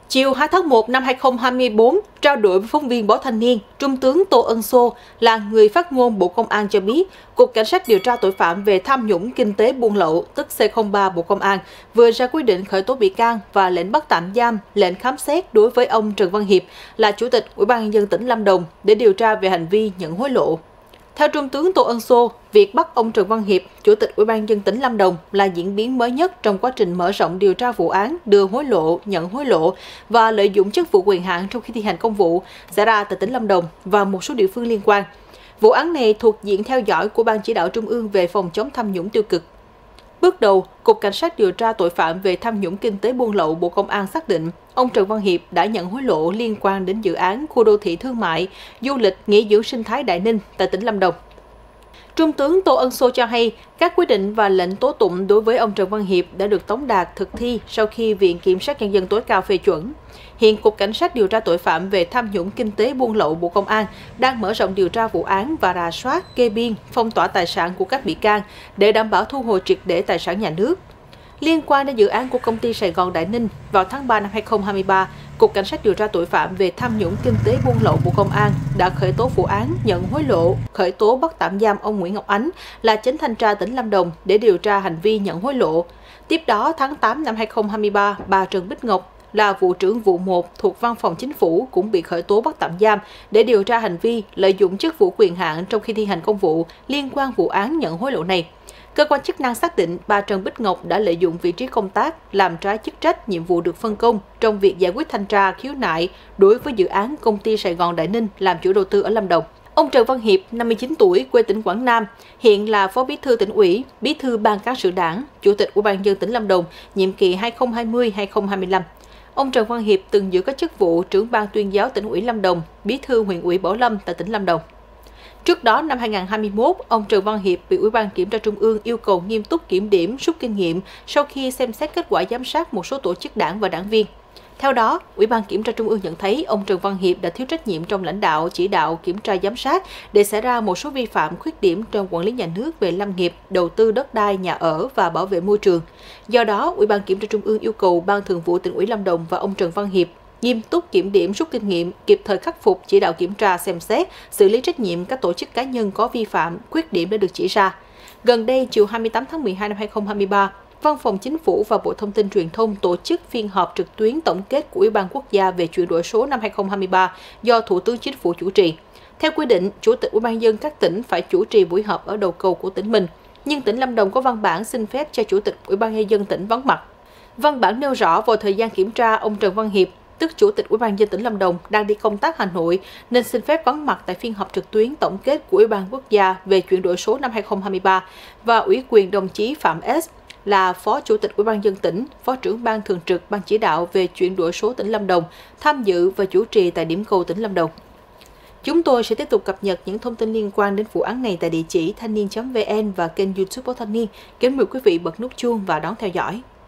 Chiều 2 tháng 1 năm 2024, trao đổi với phóng viên báo Thanh niên, Trung tướng Tô Ân Sô là người phát ngôn Bộ Công an cho biết, Cục Cảnh sát điều tra tội phạm về tham nhũng kinh tế buôn lậu, tức C03 Bộ Công an, vừa ra quyết định khởi tố bị can và lệnh bắt tạm giam, lệnh khám xét đối với ông Trần Văn Hiệp là Chủ tịch Ủy ban nhân dân tỉnh Lâm Đồng để điều tra về hành vi nhận hối lộ. Theo Trung tướng Tô Ân Sô, việc bắt ông Trần Văn Hiệp, Chủ tịch Ủy ban nhân dân tỉnh Lâm Đồng là diễn biến mới nhất trong quá trình mở rộng điều tra vụ án đưa hối lộ, nhận hối lộ và lợi dụng chức vụ quyền hạn trong khi thi hành công vụ xảy ra tại tỉnh Lâm Đồng và một số địa phương liên quan. Vụ án này thuộc diện theo dõi của Ban Chỉ đạo Trung ương về phòng chống tham nhũng tiêu cực. Bước đầu, Cục Cảnh sát điều tra tội phạm về tham nhũng kinh tế buôn lậu Bộ Công an xác định ông Trần Văn Hiệp đã nhận hối lộ liên quan đến dự án khu đô thị thương mại, du lịch, nghỉ dưỡng sinh thái Đại Ninh tại tỉnh Lâm Đồng. Trung tướng Tô Ân Sô cho hay, các quyết định và lệnh tố tụng đối với ông Trần Văn Hiệp đã được tống đạt thực thi sau khi Viện Kiểm sát Nhân dân tối cao phê chuẩn. Hiện Cục Cảnh sát điều tra tội phạm về tham nhũng kinh tế buôn lậu Bộ Công an đang mở rộng điều tra vụ án và rà soát, kê biên, phong tỏa tài sản của các bị can để đảm bảo thu hồi triệt để tài sản nhà nước. Liên quan đến dự án của công ty Sài Gòn Đại Ninh, vào tháng 3 năm 2023, Cục Cảnh sát điều tra tội phạm về tham nhũng kinh tế buôn lậu Bộ Công an đã khởi tố vụ án nhận hối lộ, khởi tố bắt tạm giam ông Nguyễn Ngọc Ánh là chánh thanh tra tỉnh Lâm Đồng để điều tra hành vi nhận hối lộ. Tiếp đó, tháng 8 năm 2023, bà Trần Bích Ngọc là vụ trưởng vụ 1 thuộc Văn phòng Chính phủ cũng bị khởi tố bắt tạm giam để điều tra hành vi lợi dụng chức vụ quyền hạn trong khi thi hành công vụ liên quan vụ án nhận hối lộ này. Cơ quan chức năng xác định bà Trần Bích Ngọc đã lợi dụng vị trí công tác, làm trái chức trách nhiệm vụ được phân công trong việc giải quyết thanh tra khiếu nại đối với dự án công ty Sài Gòn Đại Ninh làm chủ đầu tư ở Lâm Đồng. Ông Trần Văn Hiệp, 59 tuổi, quê tỉnh Quảng Nam, hiện là Phó Bí thư Tỉnh ủy, Bí thư Ban Cán sự Đảng, Chủ tịch Ủy ban nhân dân tỉnh Lâm Đồng, nhiệm kỳ 2020-2025. Ông Trần Văn Hiệp từng giữ các chức vụ trưởng ban tuyên giáo Tỉnh ủy Lâm Đồng, Bí thư Huyện ủy Bảo Lâm tại tỉnh Lâm Đồng. Trước đó, năm 2021, ông Trần Văn Hiệp bị Ủy ban Kiểm tra Trung ương yêu cầu nghiêm túc kiểm điểm, rút kinh nghiệm sau khi xem xét kết quả giám sát một số tổ chức đảng và đảng viên. Theo đó, Ủy ban Kiểm tra Trung ương nhận thấy ông Trần Văn Hiệp đã thiếu trách nhiệm trong lãnh đạo, chỉ đạo, kiểm tra giám sát để xảy ra một số vi phạm khuyết điểm trong quản lý nhà nước về lâm nghiệp, đầu tư đất đai, nhà ở và bảo vệ môi trường. Do đó, Ủy ban Kiểm tra Trung ương yêu cầu Ban Thường vụ Tỉnh ủy Lâm Đồng và ông Trần Văn Hiệp nghiêm túc kiểm điểm, rút kinh nghiệm, kịp thời khắc phục, chỉ đạo kiểm tra, xem xét, xử lý trách nhiệm các tổ chức cá nhân có vi phạm, khuyết điểm đã được chỉ ra. Gần đây, chiều 28 tháng 12 năm 2023, Văn phòng Chính phủ và Bộ Thông tin Truyền thông tổ chức phiên họp trực tuyến tổng kết của Ủy ban Quốc gia về chuyển đổi số năm 2023 do Thủ tướng Chính phủ chủ trì. Theo quy định, Chủ tịch Ủy ban nhân dân các tỉnh phải chủ trì buổi họp ở đầu cầu của tỉnh mình, nhưng tỉnh Lâm Đồng có văn bản xin phép cho Chủ tịch Ủy ban nhân dân tỉnh vắng mặt. Văn bản nêu rõ vào thời gian kiểm tra, ông Trần Văn Hiệp, tức Chủ tịch Ủy ban nhân dân tỉnh Lâm Đồng đang đi công tác Hà Nội nên xin phép vắng mặt tại phiên họp trực tuyến tổng kết của Ủy ban Quốc gia về chuyển đổi số năm 2023 và ủy quyền đồng chí Phạm S là Phó Chủ tịch Ủy ban nhân dân tỉnh, Phó trưởng Ban Thường trực Ban Chỉ đạo về chuyển đổi số tỉnh Lâm Đồng tham dự và chủ trì tại điểm cầu tỉnh Lâm Đồng. Chúng tôi sẽ tiếp tục cập nhật những thông tin liên quan đến vụ án này tại địa chỉ thanhniên.vn và kênh YouTube báo Thanh niên. Kính mời quý vị bật nút chuông và đón theo dõi.